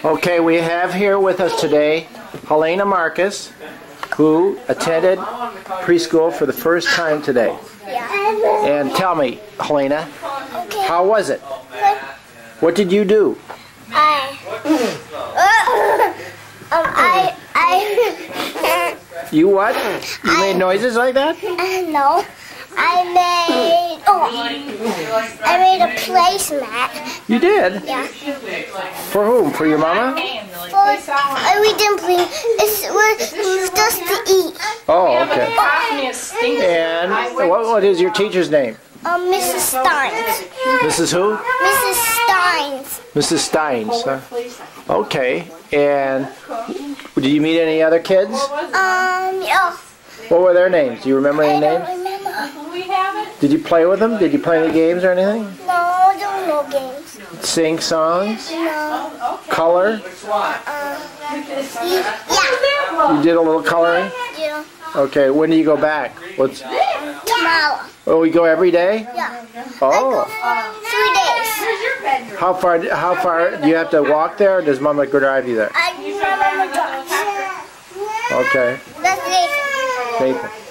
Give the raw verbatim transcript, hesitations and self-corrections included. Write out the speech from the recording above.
Okay, we have here with us today Helena Marcus, who attended preschool for the first time today. Yeah. And tell me, Helena, Okay. how was it? Good. What did you do? I. um. I. I. You what? You made noises like that? Uh, no. I made. Oh. I made a placemat. You did? Yeah. For whom? For your mama? For, uh, we didn't play. It's, it's just to eat. Oh, okay. And what, what is your teacher's name? Um, Missus Steins. Missus who? Missus Steins. Missus Steins. Huh? Okay. And did you meet any other kids? Um. Yeah. What were their names? Do you remember any I don't names? remember. Did you play with them? Did you play any games or anything? No, there were no games. Sing songs? No. Color? Uh, yeah. You did a little coloring? Yeah. Okay, when do you go back? What's, Tomorrow. oh, we go every day? Yeah. Oh. Three days. How far, how far, do you have to walk there or does Mama go drive you there? I remember dogs. Okay. That's Nathan. Nathan.